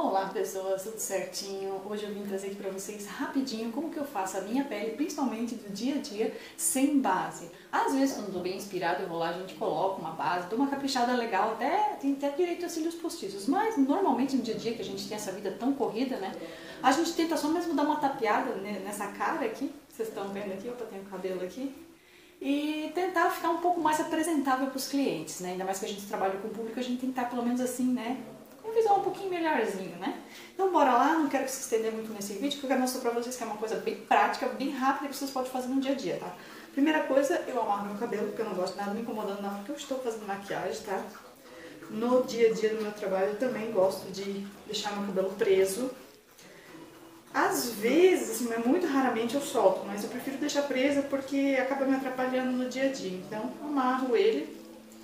Olá pessoas, tudo certinho? Hoje eu vim trazer aqui pra vocês rapidinho como que eu faço a minha pele, principalmente do dia a dia, sem base. Às vezes quando eu tô bem inspirada eu vou lá, a gente coloca uma base, dou uma caprichada legal, tem até direito a cílios postiços. Mas normalmente no dia a dia que a gente tem essa vida tão corrida, né? A gente tenta só mesmo dar uma tapeada nessa cara aqui, vocês estão vendo aqui, opa, tem o cabelo aqui. E tentar ficar um pouco mais apresentável para os clientes, né? Ainda mais que a gente trabalha com o público, a gente tem que estar pelo menos assim, né? Com um visual um pouquinho melhorzinho, né? Então bora lá, não quero se estender muito nesse vídeo, porque eu quero mostrar pra vocês que é uma coisa bem prática, bem rápida, que vocês podem fazer no dia a dia, tá? Primeira coisa, eu amarro meu cabelo, porque eu não gosto de nada me incomodando na hora que eu estou fazendo maquiagem, tá? No dia a dia do meu trabalho eu também gosto de deixar meu cabelo preso. Às vezes, assim, muito raramente eu solto, mas eu prefiro deixar presa porque acaba me atrapalhando no dia a dia. Então, amarro ele.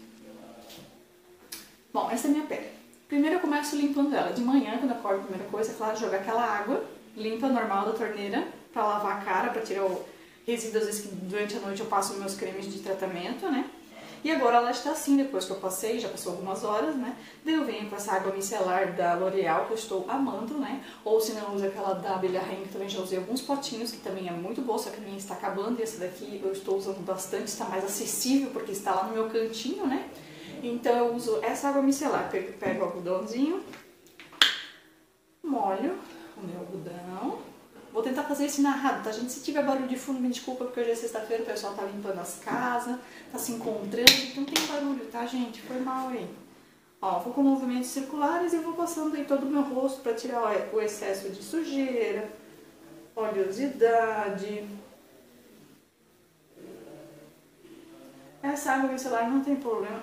Bom, essa é a minha pele. Primeiro eu começo limpando ela. De manhã, quando eu acordo, a primeira coisa é, claro, jogar aquela água limpa, normal da torneira, pra lavar a cara, pra tirar o resíduo, às vezes, que durante a noite eu passo meus cremes de tratamento, né? E agora ela está assim, depois que eu passei, já passou algumas horas, né? Daí eu venho com essa água micelar da L'Oreal, que eu estou amando, né? Ou se não, eu uso aquela da Abelha Rainha, que também já usei alguns potinhos, que também é muito boa, só que a minha está acabando. E essa daqui eu estou usando bastante, está mais acessível, porque está lá no meu cantinho, né? Então eu uso essa água micelar, pego o algodãozinho, molho o meu algodão. Vou tentar fazer isso narrado, tá, gente? Se tiver barulho de fundo, me desculpa, porque hoje é sexta-feira, o pessoal tá limpando as casas, tá se encontrando, então tem barulho, tá, gente? Foi mal aí. Ó, vou com movimentos circulares e vou passando aí todo o meu rosto pra tirar o excesso de sujeira, oleosidade. Essa água micelar não tem problema,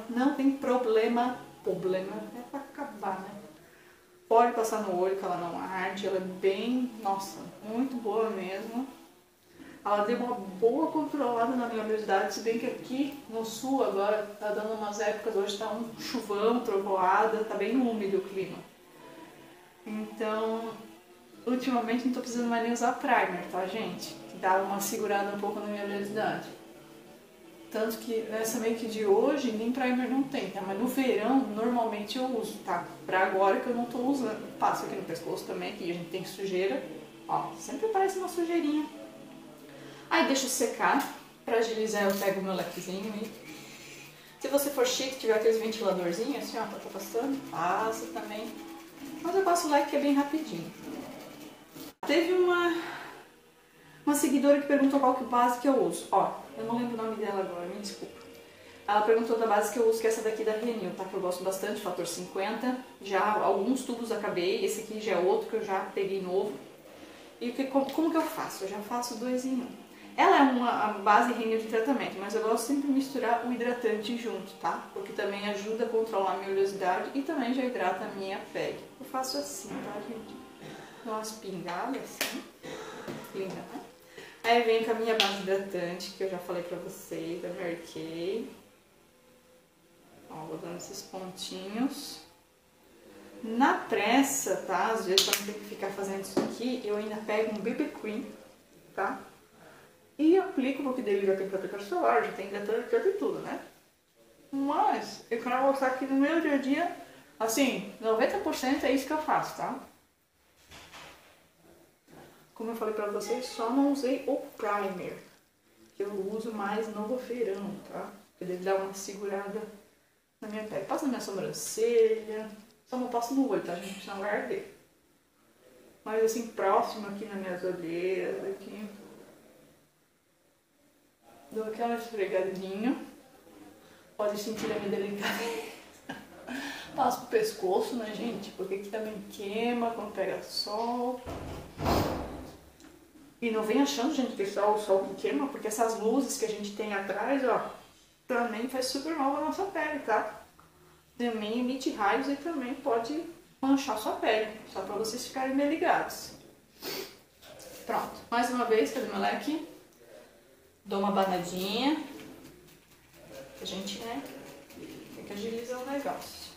é pra acabar, né? Pode passar no olho que ela não arde, ela é bem, nossa, muito boa mesmo. Ela deu uma boa controlada na minha oleosidade, se bem que aqui no sul agora tá dando umas épocas, hoje tá um chuvão, trovoada, tá bem úmido o clima. Então, ultimamente não tô precisando mais nem usar primer, tá, gente? Que dá uma segurada um pouco na minha oleosidade. Tanto que essa make de hoje nem primer não tem, tá? Mas no verão normalmente eu uso, tá? Pra agora que eu não tô usando. Passo aqui no pescoço também, aqui a gente tem sujeira. Ó, sempre aparece uma sujeirinha. Aí deixo secar. Pra agilizar eu pego o meu lequezinho aí. Se você for chique, tiver aqueles ventiladorzinhos, assim ó, tá passando, passa também. Mas eu passo o leque que é bem rapidinho. Teve uma seguidora que perguntou qual que base que eu uso. Ó, eu não lembro o nome dela agora, me desculpa. Ela perguntou da base que eu uso, que é essa daqui da Renew, tá? Que eu gosto bastante, fator 50. Já alguns tubos acabei, esse aqui já é outro que eu já peguei novo. E como que eu faço? Eu já faço 2 em 1. Ela é uma base Renew de tratamento, mas eu gosto sempre de misturar o hidratante junto, tá? Porque também ajuda a controlar a minha oleosidade e também já hidrata a minha pele. Eu faço assim, tá, gente? Dou umas pingadas assim. Linda, né? Aí vem com a minha base hidratante, que eu já falei pra vocês, da Mary Kay. Ó, vou dando esses pontinhos. Na pressa, tá? Às vezes, quando tem que ficar fazendo isso aqui, eu ainda pego um BB Cream, tá? E aplico, porque dele já tem protetor solar, já tem hidratante, já tem tudo, né? Mas, eu quero mostrar que no meu dia a dia, assim, 90% é isso que eu faço, tá? Como eu falei pra vocês, só não usei o primer, que eu uso mais no verão, tá? Porque ele dá uma segurada na minha pele. Passo na minha sobrancelha, só não passo no olho, tá, gente? Senão vai arder. Mas assim, próximo aqui nas minhas olheiras, aqui. Dou aquela esfregadinha. Pode sentir a minha delicadeza. Passo pro pescoço, né, gente? Porque aqui também queima quando pega sol. E não vem achando, gente, que só o sol que queima, porque essas luzes que a gente tem atrás, ó, também faz super mal na nossa pele, tá? Também emite raios e também pode manchar sua pele, só pra vocês ficarem bem ligados. Pronto, mais uma vez, cadê meu leque? Dou uma banadinha, a gente, né, tem que agilizar o negócio.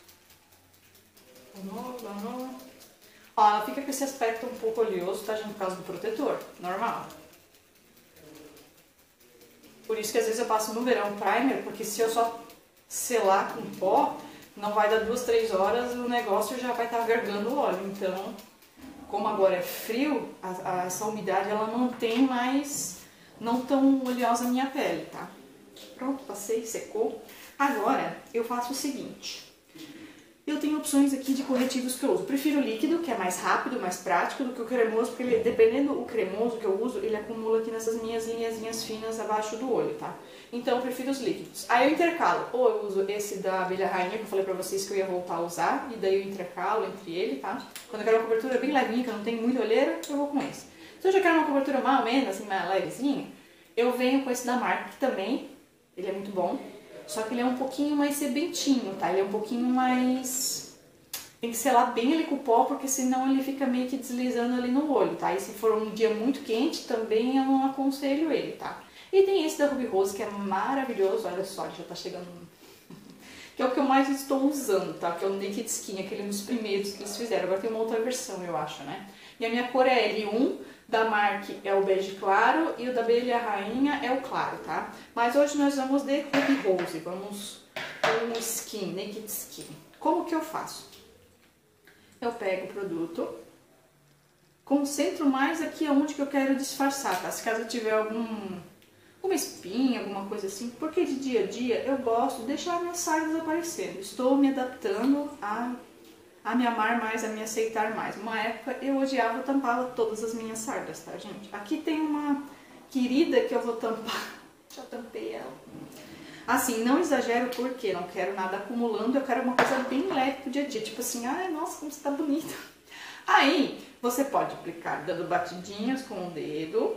Vamos. Ó, ela fica com esse aspecto um pouco oleoso, tá, gente? Por causa do protetor, normal. Por isso que às vezes eu passo no verão primer, porque se eu só selar com pó, não vai dar 2, 3 horas, o negócio já vai estar vergando o óleo. Então, como agora é frio, essa umidade ela mantém mais, não tão oleosa a minha pele, tá? Pronto, passei, secou. Agora, eu faço o seguinte. Eu tenho opções aqui de corretivos que eu uso. Prefiro o líquido, que é mais rápido, mais prático do que o cremoso, porque ele, dependendo do cremoso que eu uso, ele acumula aqui nessas minhas linhazinhas finas abaixo do olho, tá? Então eu prefiro os líquidos. Aí eu intercalo, ou eu uso esse da abelha rainha, que eu falei pra vocês que eu ia voltar a usar, e daí eu intercalo entre ele, tá? Quando eu quero uma cobertura bem levinha, que eu não tenho muita olheira, eu vou com esse. Se eu já quero uma cobertura mais ou menos, assim, mais levezinha, eu venho com esse da marca, que também, ele é muito bom. Só que ele é um pouquinho mais sebentinho, tá? Ele é um pouquinho mais... Tem que selar bem ele com o pó, porque senão ele fica meio que deslizando ali no olho, tá? E se for um dia muito quente, também eu não aconselho ele, tá? E tem esse da Ruby Rose, que é maravilhoso. Olha só, ele já tá chegando... que é o que eu mais estou usando, tá? Que é o Naked Skin, aquele dos primeiros que eles fizeram. Agora tem uma outra versão, eu acho, né? E a minha cor é L1. Da Marc é o bege claro e o da abelha rainha é o claro, tá? Mas hoje nós vamos de Ruby Rose, vamos com o Skin, Naked Skin. Como que eu faço? Eu pego o produto, concentro mais aqui onde que eu quero disfarçar, tá? Se caso eu tiver alguma espinha, alguma coisa assim, porque de dia a dia eu gosto de deixar minhas sardas aparecendo. Estou me adaptando a me amar mais, a me aceitar mais. Uma época eu odiava, tampava todas as minhas sardas, tá, gente? Aqui tem uma querida que eu vou tampar. Já tampei ela. Assim, não exagero porque não quero nada acumulando, eu quero uma coisa bem leve pro dia a dia. Tipo assim, ai, nossa, como você tá bonita. Aí, você pode aplicar dando batidinhas com o dedo.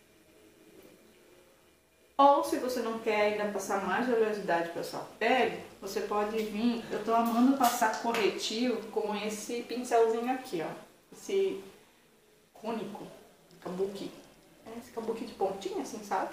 Ou se você não quer ainda passar mais oleosidade para sua pele, você pode vir, eu tô amando passar corretivo com esse pincelzinho aqui, ó. Esse cônico, kabuki. Esse kabuki de pontinha, assim, sabe?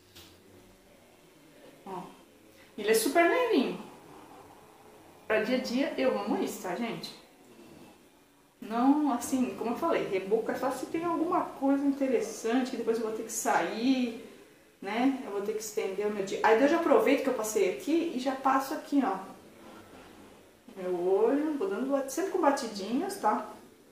Ó. Ele é super levinho. Pra dia a dia, eu amo isso, tá, gente? Não, assim, como eu falei, reboco é só se tem alguma coisa interessante que depois eu vou ter que sair, né? Eu vou ter que estender o meu dia. Aí eu já aproveito que eu passei aqui e já passo aqui, ó. Meu olho, vou dando sempre com batidinhas, tá?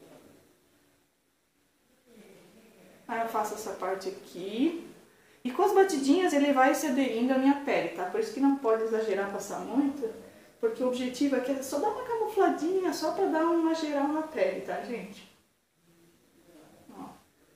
Aí eu faço essa parte aqui. E com as batidinhas ele vai se aderindo à minha pele, tá? Por isso que não pode exagerar, passar muito. Porque o objetivo aqui é só dar uma camufladinha, só pra dar uma geral na pele, tá, gente? Ó.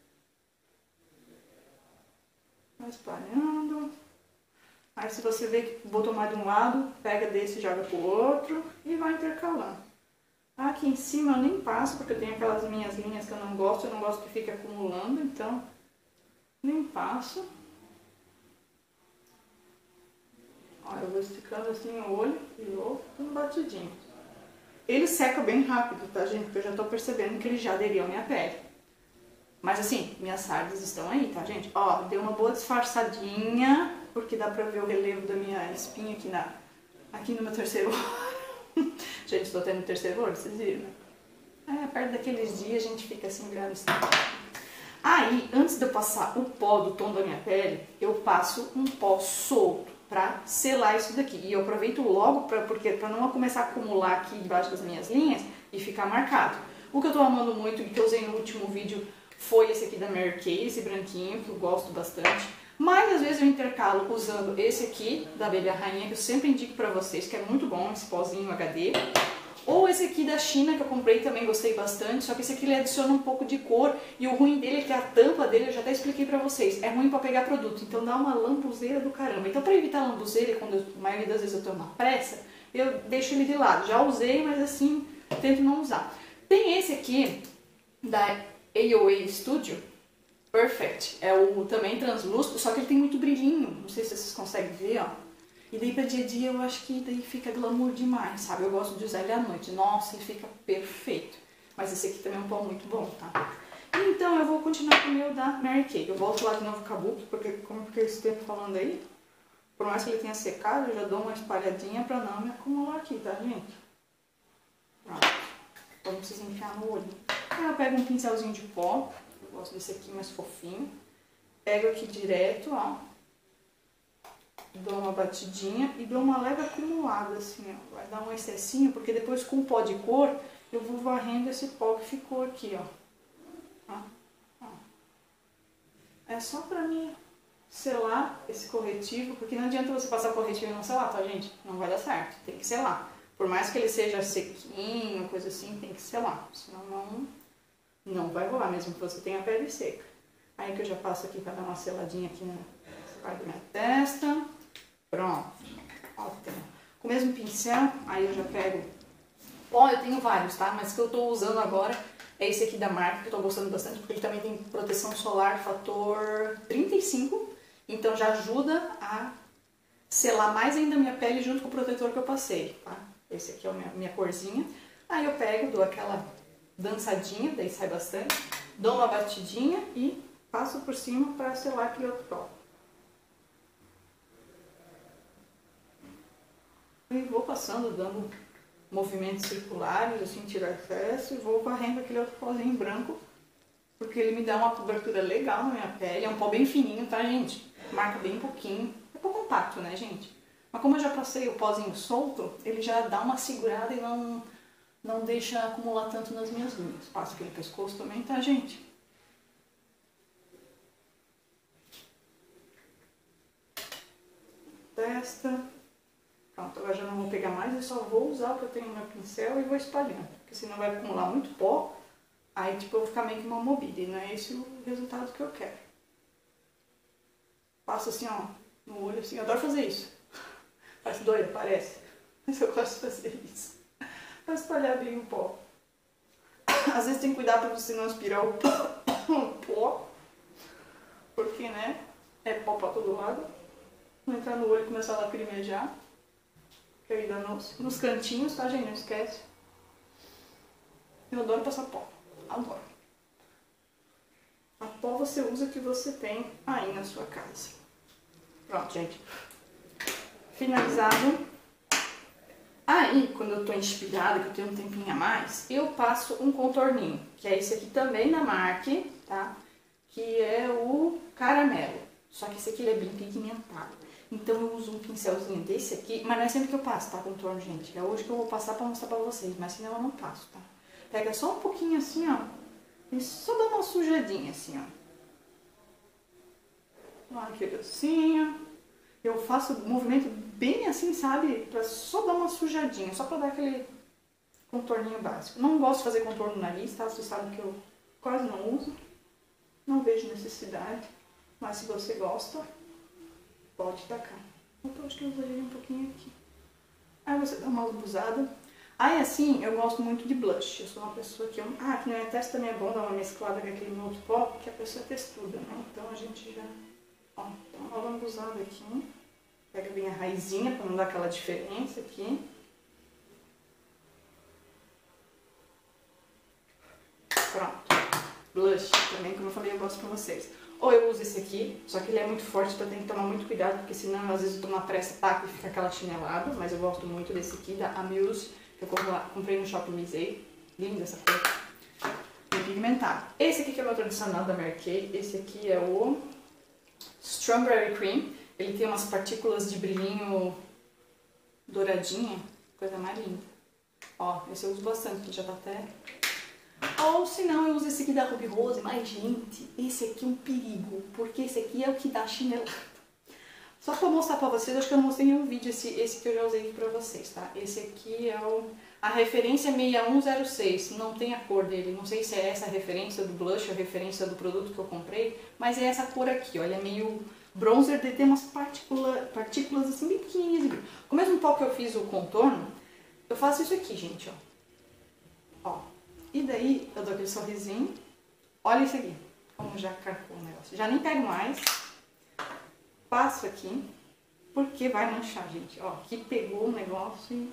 Vai espalhando. Aí se você vê que botou mais de um lado, pega desse e joga pro outro e vai intercalando. Aqui em cima eu nem passo, porque eu tenho aquelas minhas linhas que eu não gosto que fique acumulando, então nem passo. Ó, eu vou esticando assim o olho e vou dando batidinho. Ele seca bem rápido, tá, gente? Porque eu já tô percebendo que ele já aderiu à minha pele. Mas assim, minhas sardas estão aí, tá, gente? Ó, deu uma boa disfarçadinha, porque dá pra ver o relevo da minha espinha aqui no meu terceiro olho. Gente, tô tendo terceiro olho, vocês viram, né? Perto daqueles dias a gente fica assim, grande assim. Aí, antes de eu passar o pó do tom da minha pele, eu passo um pó solto pra selar isso daqui. E eu aproveito logo pra não começar a acumular aqui debaixo das minhas linhas e ficar marcado. O que eu tô amando muito e que eu usei no último vídeo foi esse aqui da Mary Kay, esse branquinho, que eu gosto bastante. Mas às vezes eu intercalo usando esse aqui da abelha rainha, que eu sempre indico pra vocês, que é muito bom, esse pozinho HD. Ou esse aqui da China, que eu comprei também, gostei bastante, só que esse aqui ele adiciona um pouco de cor, e o ruim dele é que a tampa dele, eu já até expliquei pra vocês, é ruim pra pegar produto, então dá uma lambuzeira do caramba. Então pra evitar lambuzeira, quando a maioria das vezes eu tô numa pressa, eu deixo ele de lado. Já usei, mas assim, tento não usar. Tem esse aqui, da AOA Studio, Perfect, é o também translúcido, só que ele tem muito brilhinho, não sei se vocês conseguem ver, ó. E daí pra dia a dia eu acho que daí fica glamour demais, sabe? Eu gosto de usar ele à noite, nossa, ele fica perfeito. Mas esse aqui também é um pó muito bom, tá? Então eu vou continuar com o meu da Mary Kay. Eu volto lá de novo com o kabuki, porque como eu fiquei esse tempo falando aí, por mais que ele tenha secado, eu já dou uma espalhadinha pra não me acumular aqui, tá, gente? Pronto. Então não precisa enfiar no olho. Aí eu pego um pincelzinho de pó, eu gosto desse aqui mais fofinho. Pego aqui direto, ó. dou uma batidinha e dou uma leve acumulada, assim, ó. Vai dar um excessinho, porque depois com o pó de cor, eu vou varrendo esse pó que ficou aqui, ó. É só pra mim selar esse corretivo, porque não adianta você passar corretivo e não selar, tá, gente? Não vai dar certo, tem que selar. Por mais que ele seja sequinho, coisa assim, tem que selar, senão não vai rolar, mesmo que você tenha a pele seca. Aí que eu já passo aqui pra dar uma seladinha aqui nessa parte da minha testa. Pronto. Ótimo. Com o mesmo pincel, aí eu já pego... Ó, eu tenho vários, tá? Mas o que eu tô usando agora é esse aqui da marca, que eu tô gostando bastante, porque ele também tem proteção solar fator 35. Então já ajuda a selar mais ainda a minha pele junto com o protetor que eu passei, tá? Esse aqui é a minha corzinha. Aí eu pego, dou aquela dançadinha, daí sai bastante. Dou uma batidinha e passo por cima para selar aquele outro pó. E vou passando, dando movimentos circulares, assim, tirar excesso, e vou varrendo aquele outro pozinho branco, porque ele me dá uma cobertura legal na minha pele. É um pó bem fininho, tá, gente? Marca bem pouquinho. É pó compacto, né, gente? Mas como eu já passei o pozinho solto, ele já dá uma segurada e não deixa acumular tanto nas minhas unhas. Passo aqui no pescoço também, tá, gente? Testa. Pronto, agora já não vou pegar mais, eu só vou usar o que eu tenho no meu pincel e vou espalhando. Porque senão vai acumular muito pó, aí tipo eu vou ficar meio que uma mobília, e não é esse o resultado que eu quero. Passo assim, ó, no olho assim, eu adoro fazer isso. Parece doido, parece. Mas eu gosto de fazer isso. Pra espalhar bem o pó. Às vezes tem que cuidar pra você não aspirar o pó. Porque, né, é pó pra todo lado. Não entrar no olho e começar a lacrimejar. Que aí dá nos cantinhos, tá, gente? Não esquece. Eu adoro passar pó. Adoro. A pó você usa o que você tem aí na sua casa. Pronto, gente. Finalizado. Aí, quando eu tô inspirada, que eu tenho um tempinho a mais, eu passo um contorninho, que é esse aqui também da marca, tá? Que é o caramelo. Só que esse aqui ele é bem pigmentado. Então eu uso um pincelzinho desse aqui, mas não é sempre que eu passo, tá, contorno, gente? É hoje que eu vou passar pra mostrar pra vocês, mas senão eu não passo, tá? Pega só um pouquinho assim, ó, e só dá uma sujadinha assim, ó. Aquele docinho. Eu faço um movimento bem assim, sabe? Pra só dar uma sujadinha, só pra dar aquele contorninho básico. Não gosto de fazer contorno no nariz, tá? Vocês sabem que eu quase não uso. Não vejo necessidade. Mas se você gosta, pode tacar. Eu acho que eu usaria um pouquinho aqui. Aí você dá uma lambuzada. Aí assim, eu gosto muito de blush. Eu sou uma pessoa que... aqui na minha testa também é bom dar uma mesclada com aquele meu outro pó, porque a pessoa é textuda, né? Então a gente já... Ó, dá uma lambuzada aqui. Pega bem a raizinha pra não dar aquela diferença aqui. Pronto. Blush também, como eu falei, eu gosto pra vocês. Ou eu uso esse aqui, só que ele é muito forte, então tem que tomar muito cuidado, porque senão às vezes eu tô na pressa, taco e fica aquela chinelada. Mas eu gosto muito desse aqui, da Amuse, que eu comprei no Shopping Misei. Linda essa cor. Bem pigmentado. Esse aqui que é o meu tradicional da Mary Kay. Esse aqui é o Strawberry Cream. Ele tem umas partículas de brilhinho douradinha, coisa mais linda. Ó, esse eu uso bastante, que já tá até... Ou se não, eu uso esse aqui da Ruby Rose, mas gente, esse aqui é um perigo, porque esse aqui é o que dá chinelada. Só pra mostrar pra vocês, acho que eu não mostrei em nenhum vídeo esse que eu já usei aqui pra vocês, tá? Esse aqui é a referência 6106, não tem a cor dele, não sei se é essa a referência do blush ou a referência do produto que eu comprei, mas é essa cor aqui, ó, ele é meio bronzer, tem umas partículas assim bem pequenininhas. Com o mesmo pó que eu fiz o contorno, eu faço isso aqui, gente, ó. Ó. E daí eu dou aquele sorrisinho. Olha isso aqui, como já carcou o negócio. Já nem pego mais. Passo aqui, porque vai manchar, gente. Ó, aqui pegou o negócio e...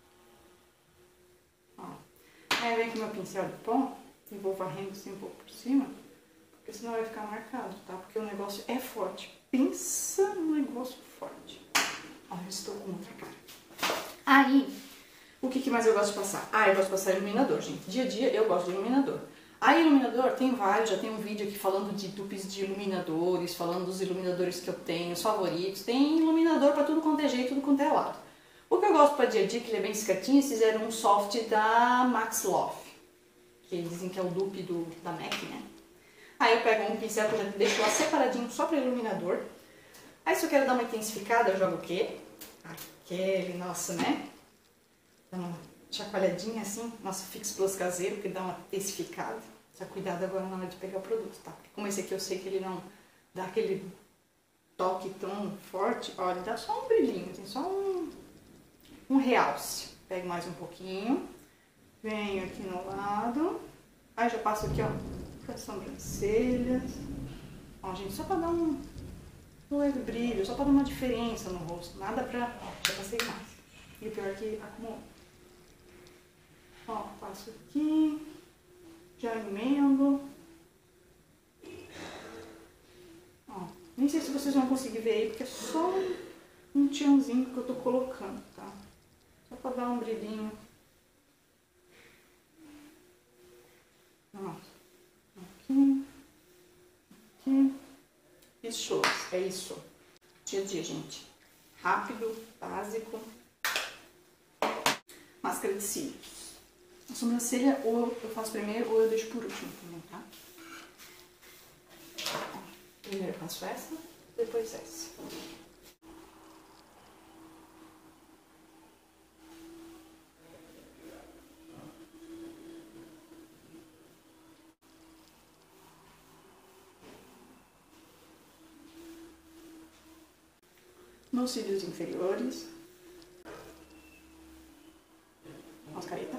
Ó. Aí vem com o meu pincel de pó e vou varrendo assim um pouco por cima, porque senão vai ficar marcado, tá? Porque o negócio é forte. Pensa no negócio forte. Ó, eu estou com outra cara. Aí... O que mais eu gosto de passar? Eu gosto de passar iluminador, gente. Dia a dia eu gosto de iluminador. A iluminador tem vários, já tem um vídeo aqui falando de dupes de iluminadores, falando dos iluminadores que eu tenho, os favoritos. Tem iluminador para tudo quanto é jeito, tudo quanto é lado. O que eu gosto para dia a dia, que ele é bem discretinho, eles fizeram um soft da Max Love, que eles dizem que é o dupe da MAC, né? Aí eu pego um pincel que eu já deixo lá separadinho só para iluminador. Aí se eu quero dar uma intensificada, eu jogo o quê? Aquele, nossa, né? Dá uma chacoalhadinha assim, nosso Fix Plus caseiro, que dá uma intensificada. Só cuidado agora na hora de pegar o produto, tá? Porque como esse aqui eu sei que ele não dá aquele toque tão forte, olha, dá só um brilhinho, tem só um realce. Pego mais um pouquinho, venho aqui no lado, aí já passo aqui, ó, com as sobrancelhas. Ó, gente, só pra dar um leve brilho, só pra dar uma diferença no rosto, nada pra... Ó, já passei mais. E o pior é que acumulou. Ó, passo aqui, já emendo. Ó, nem sei se vocês vão conseguir ver aí, porque é só um tchanzinho que eu tô colocando, tá? Só pra dar um brilhinho. Ó, aqui, aqui. Isso, é isso. Dia a dia, gente. Rápido, básico. Máscara de cílios. A sobrancelha ou eu faço primeiro ou eu deixo por último também, tá? Primeiro eu faço essa, depois essa. Nos cílios inferiores. Mascareta.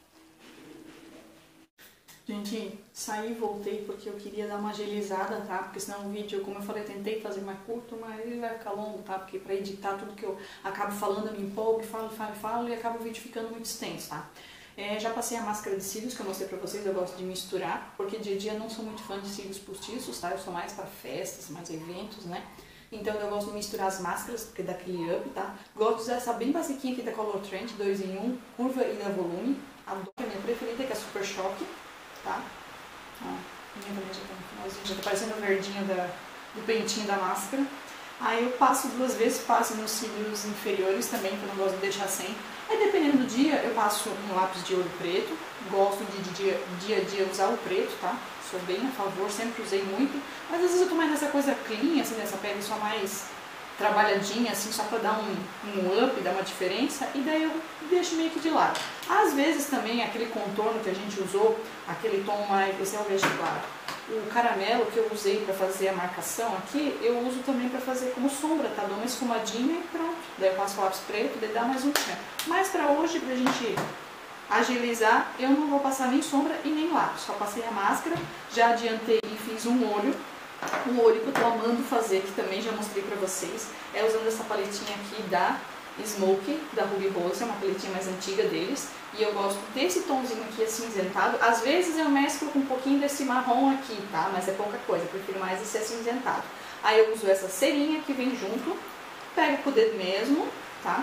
Gente, saí e voltei porque eu queria dar uma agilizada, tá? Porque senão o vídeo, como eu falei, tentei fazer mais curto, mas ele vai ficar longo, tá? Porque pra editar tudo que eu acabo falando, eu me empolgo, falo e acaba o vídeo ficando muito extenso, tá? Já passei a máscara de cílios que eu mostrei pra vocês, eu gosto de misturar, porque dia a dia eu não sou muito fã de cílios postiços, tá? Eu sou mais pra festas, mais eventos, né? Então eu gosto de misturar as máscaras, porque dá aquele up, tá? Gosto de usar essa bem basiquinha aqui da Color Trend, 2 em 1, curva e da volume. Adoro a minha preferida, que é a Super Choque, tá? Ó, minha também já tá no finalzinho, já tá parecendo o verdinho do pentinho da máscara. Aí eu passo 2 vezes, passo nos cílios inferiores também, que eu não gosto de deixar sem. Aí dependendo do dia, eu passo um lápis de olho preto. Gosto de dia a dia usar o preto, tá? Sou bem a favor, sempre usei muito. Mas às vezes eu tô mais nessa coisa clean, assim, nessa pele só mais trabalhadinha, assim, só pra dar um up, dar uma diferença. E daí eu deixo meio que de lado. Às vezes também aquele contorno que a gente usou, aquele tom mais, esse é o verde claro. O caramelo que eu usei pra fazer a marcação aqui, eu uso também pra fazer como sombra, tá? Dou uma esfumadinha e pronto. Daí eu passo o lápis preto, daí dá mais um tchan. Mas pra hoje, pra gente agilizar, eu não vou passar nem sombra e nem lápis. Só passei a máscara, já adiantei e fiz um olho. O olho que eu tô amando fazer, que também já mostrei pra vocês, é usando essa paletinha aqui da Smoke, da Ruby Rose, é uma paletinha mais antiga deles. E eu gosto desse tomzinho aqui acinzentado. Às vezes eu mesclo com um pouquinho desse marrom aqui, tá? Mas é pouca coisa, eu prefiro mais esse acinzentado. Aí eu uso essa cerinha que vem junto, pego com o dedo mesmo, tá?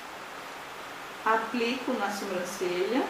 Aplico na sobrancelha.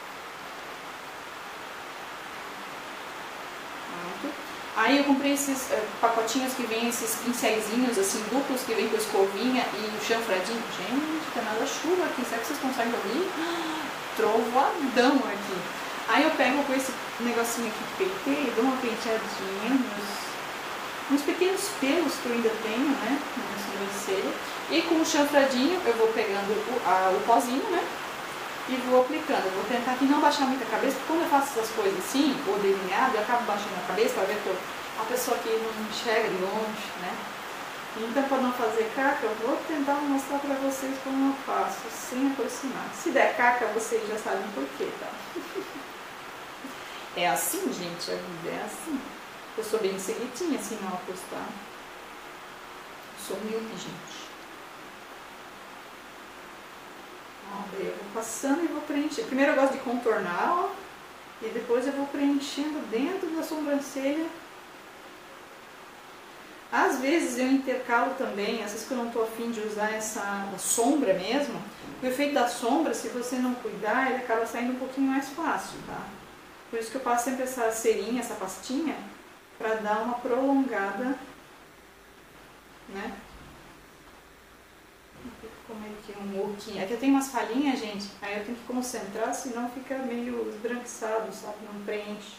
Pronto. Aí eu comprei esses pacotinhos que vem esses pincéisinhos assim duplos, que vem com escovinha e o chanfradinho. Gente, tá nada chuva aqui, será que vocês conseguem ouvir? Trovoadão aqui. Aí eu pego com esse negocinho aqui que pentei, dou uma penteadinha nos pequenos pelos que eu ainda tenho, né, na minha sobrancelha. E com o chanfradinho eu vou pegando o pozinho, né, e vou aplicando. Eu vou tentar aqui não baixar muito a cabeça, porque quando eu faço essas coisas assim, ou delineado, eu acabo baixando a cabeça, pra ver que a pessoa aqui não enxerga de longe, né. Então, para não fazer caca, eu vou tentar mostrar para vocês como eu faço, sem aproximar. Se der caca, vocês já sabem por quê, tá? É assim, gente, a vida é assim. Eu sou bem seguidinha, assim, na óculos, tá? Sou humilde, gente. Ó, daí eu vou passando e vou preencher. Primeiro eu gosto de contornar, ó. E depois eu vou preenchendo dentro da sobrancelha. Às vezes eu intercalo também, às vezes que eu não estou afim de usar essa sombra mesmo, o efeito da sombra, se você não cuidar, ele acaba saindo um pouquinho mais fácil, tá? Por isso que eu passo sempre essa cerinha, essa pastinha, pra dar uma prolongada, né? Fica meio que um oquinho. Aqui eu tenho umas falhinhas, gente, aí eu tenho que concentrar, senão fica meio esbranquiçado, sabe? Não preenche.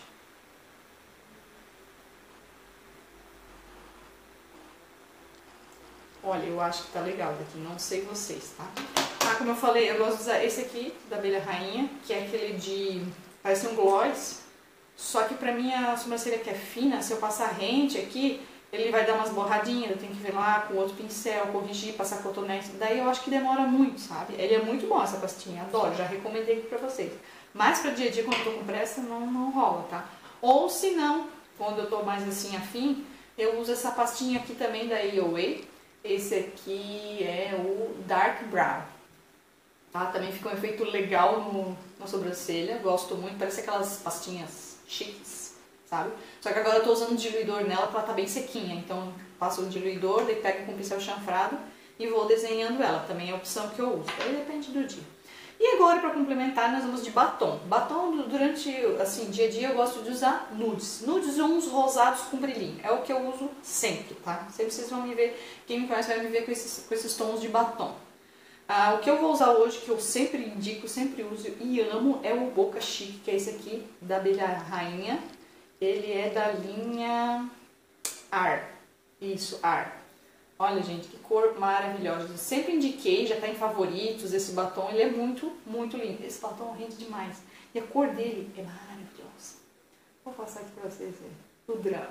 Olha, eu acho que tá legal daqui, não sei vocês, tá? Ah, como eu falei, eu gosto de usar esse aqui, da abelha rainha, que é aquele de... parece um gloss, só que pra mim a sobrancelha que é fina, se eu passar rente aqui, ele vai dar umas borradinhas, eu tenho que ver lá com outro pincel, corrigir, passar cotonete, daí eu acho que demora muito, sabe? Ele é muito bom essa pastinha, adoro, já recomendei aqui pra vocês. Mas pra dia a dia, quando eu tô com pressa, não rola, tá? Ou se não, quando eu tô mais assim afim, eu uso essa pastinha aqui também da AOA. Esse aqui é o Dark Brown, tá? Também fica um efeito legal na sobrancelha, gosto muito, parece aquelas pastinhas chiques, sabe? Só que agora eu tô usando um diluidor nela porque ela tá bem sequinha, então passo o diluidor, daí pego com o pincel chanfrado e vou desenhando ela, também é a opção que eu uso, aí depende do dia. E agora, para complementar, nós vamos de batom. Batom, durante, assim, dia a dia, eu gosto de usar nudes. Nudes ou uns rosados com brilhinho. É o que eu uso sempre, tá? Sempre vocês vão me ver, quem me conhece vai me ver com esses tons de batom. O que eu vou usar hoje, que eu sempre indico, sempre uso e amo, é o Boca Chic, que é esse aqui, da abelha rainha. Ele é da linha Ar. Isso, Ar. Olha, gente, que cor maravilhosa. Eu sempre indiquei, já está em favoritos esse batom. Ele é muito, muito lindo. Esse batom rende demais. E a cor dele é maravilhosa. Vou passar aqui para vocês verem. O Drama.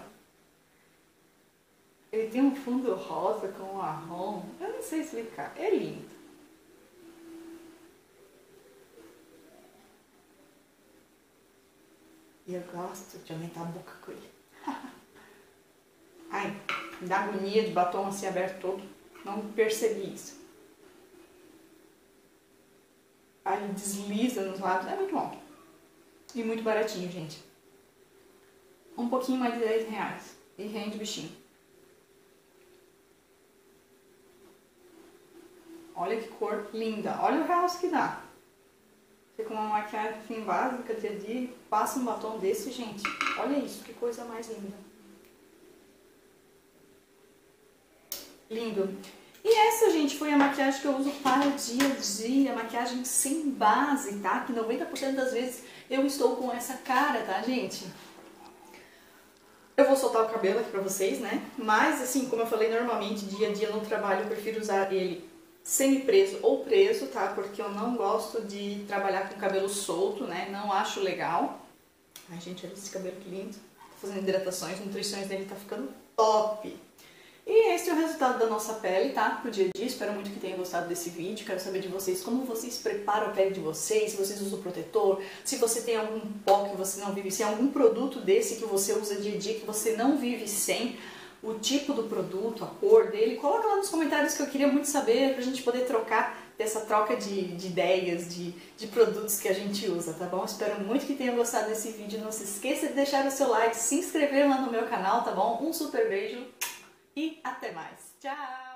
Ele tem um fundo rosa com marrom. Eu não sei explicar. É lindo. E eu gosto de aumentar a boca com ele. Ai, dá agonia de batom assim aberto todo. Não percebi isso. Aí ele desliza nos lábios. É muito bom. E muito baratinho, gente. Um pouquinho mais de R$10. E rende bichinho. Olha que cor linda. Olha o realce que dá. Você com uma maquiagem assim básica, dia a dia, passa um batom desse, gente. Olha isso, que coisa mais linda. Lindo. E essa, gente, foi a maquiagem que eu uso para o dia a dia, maquiagem sem base, tá? Que 90% das vezes eu estou com essa cara, tá, gente? Eu vou soltar o cabelo aqui pra vocês, né? Mas, assim, como eu falei, normalmente, dia a dia no trabalho, eu prefiro usar ele semi-preso ou preso, tá? Porque eu não gosto de trabalhar com cabelo solto, né? Não acho legal. Ai, gente, olha esse cabelo que lindo. Tô fazendo hidratações, nutrições dele tá ficando top. E esse é o resultado da nossa pele, tá? Pro dia a dia. Espero muito que tenham gostado desse vídeo. Quero saber de vocês como vocês preparam a pele de vocês, se vocês usam protetor, se você tem algum pó que você não vive sem, algum produto desse que você usa dia a dia que você não vive sem, o tipo do produto, a cor dele. Coloca lá nos comentários que eu queria muito saber pra gente poder trocar dessa troca de ideias, de produtos que a gente usa, tá bom? Espero muito que tenham gostado desse vídeo. Não se esqueça de deixar o seu like, se inscrever lá no meu canal, tá bom? Um super beijo. E até mais. Tchau!